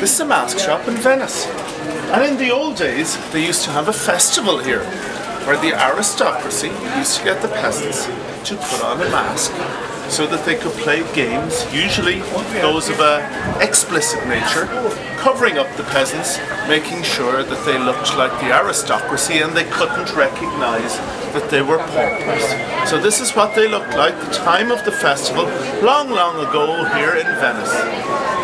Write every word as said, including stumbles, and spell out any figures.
This is a mask shop in Venice. And in the old days, they used to have a festival here, where the aristocracy used to get the peasants to put on a mask so that they could play games, usually those of a explicit nature, covering up the peasants, making sure that they looked like the aristocracy and they couldn't recognize that they were paupers. So this is what they looked like the time of the festival, long, long ago here in Venice.